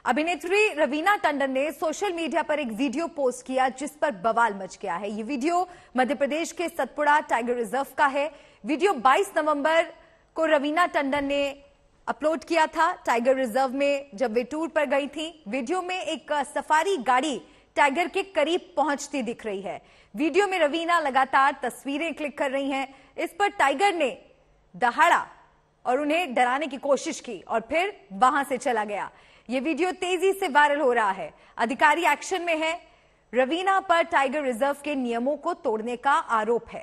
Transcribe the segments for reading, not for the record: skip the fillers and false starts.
अभिनेत्री रवीना टंडन ने social media पर एक वीडियो पोस्ट किया जिस पर बवाल मच गया है। ये वीडियो मध्य प्रदेश के सतपुड़ा टाइगर रिजर्व का है। वीडियो 22 नवंबर को रवीना टंडन ने अपलोड किया था। टाइगर रिजर्व में जब वे टूर पर गई थी, वीडियो में एक सफारी गाड़ी टाइगर के करीब पहुंचती दिख रही है। वीडियो में रवीना लगातार तस्वीरें क्लिक कर रही हैं। इस पर टाइगर ने दहाड़ा और उन्हें डराने की कोशिश की और फिर वहां से चला गया। ये वीडियो तेजी से वायरल हो रहा है। अधिकारी एक्शन में है। रवीना पर टाइगर रिजर्व के नियमों को तोड़ने का आरोप है।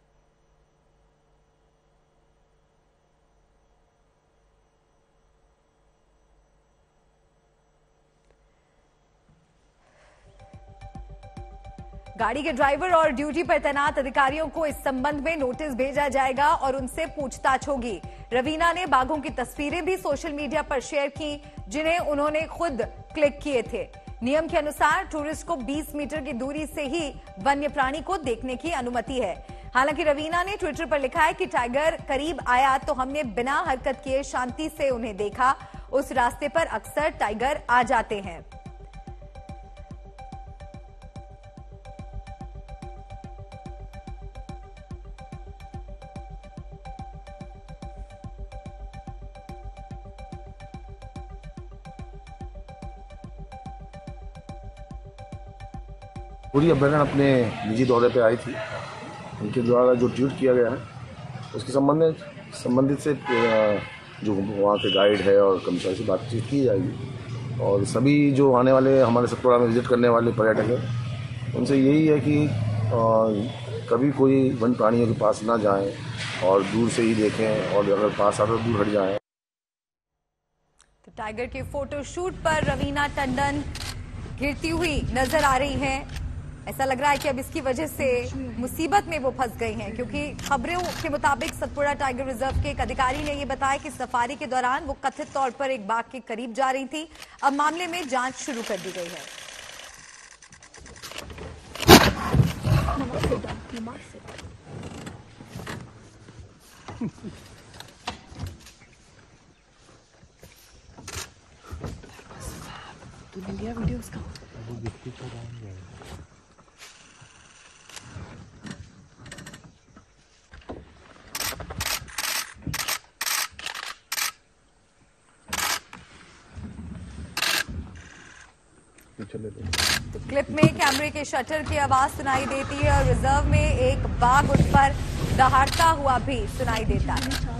गाड़ी के ड्राइवर और ड्यूटी पर तैनात अधिकारियों को इस संबंध में नोटिस भेजा जाएगा और उनसे पूछताछ होगी। रवीना ने बाघों की तस्वीरें भी सोशल मीडिया पर शेयर की, जिन्हें उन्होंने खुद क्लिक किए थे। नियम के अनुसार टूरिस्ट को 20 मीटर की दूरी से ही वन्य प्राणी को देखने की अनुमति है। हालांकि रवीना ने ट्विटर पर लिखा है कि टाइगर करीब आया तो हमने बिना हरकत किए शांति से उन्हें देखा। उस रास्ते पर अक्सर टाइगर आ जाते हैं। पूरी अभ्यारण अपने निजी दौरे पे आई थी। उनके द्वारा जो ट्वीट किया गया है उसके संबंधित से जो वहाँ के गाइड है और कर्मचारी से बातचीत की जाएगी और सभी जो आने वाले हमारे सतपुड़ा में विजिट करने वाले पर्यटक हैं उनसे यही है कि कभी कोई वन प्राणियों के पास ना जाएं और दूर से ही देखें और अगर पास आ तो दूर हट जाएं। तो टाइगर के फोटोशूट पर रवीना टंडन गिरती हुई नजर आ रही हैं। ऐसा लग रहा है कि अब इसकी वजह से मुसीबत में वो फंस गई हैं, क्योंकि खबरों के मुताबिक सतपुड़ा टाइगर रिजर्व के एक अधिकारी ने ये बताया कि सफारी के दौरान वो कथित तौर पर एक बाघ के करीब जा रही थी। अब मामले में जांच शुरू कर दी गई है। तूने लिया वीडियो उसका? तो क्लिप में कैमरे के शटर की आवाज सुनाई देती है और रिजर्व में एक बाघ उस पर दहाड़ता हुआ भी सुनाई देता है।